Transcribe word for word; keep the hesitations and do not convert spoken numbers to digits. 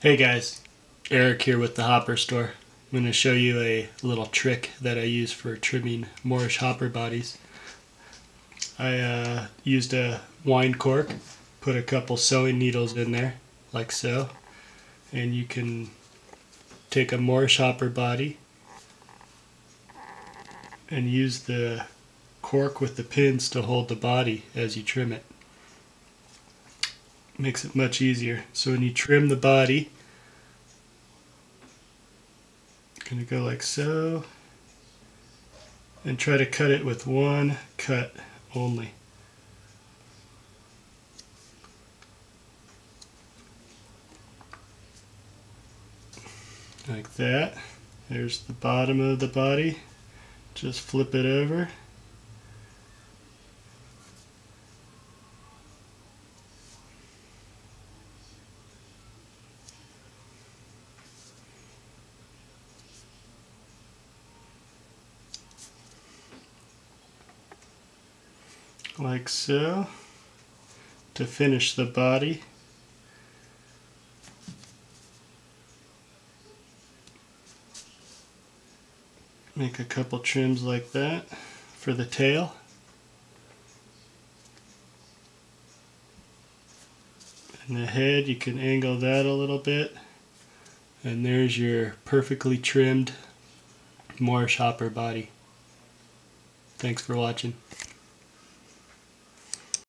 Hey guys, Eric here with the Hopper Store. I'm going to show you a little trick that I use for trimming Morrish hopper bodies. I uh, used a wine cork, put a couple sewing needles in there, like so, and you can take a Morrish hopper body and use the cork with the pins to hold the body as you trim it. Makes it much easier. So when you trim the body, going to go like so, and try to cut it with one cut only. Like that. There's the bottom of the body. Just flip it over. Like so, to finish the body. Make a couple trims like that for the tail. And the head, you can angle that a little bit. And there's your perfectly trimmed Morrish hopper body. Thanks for watching.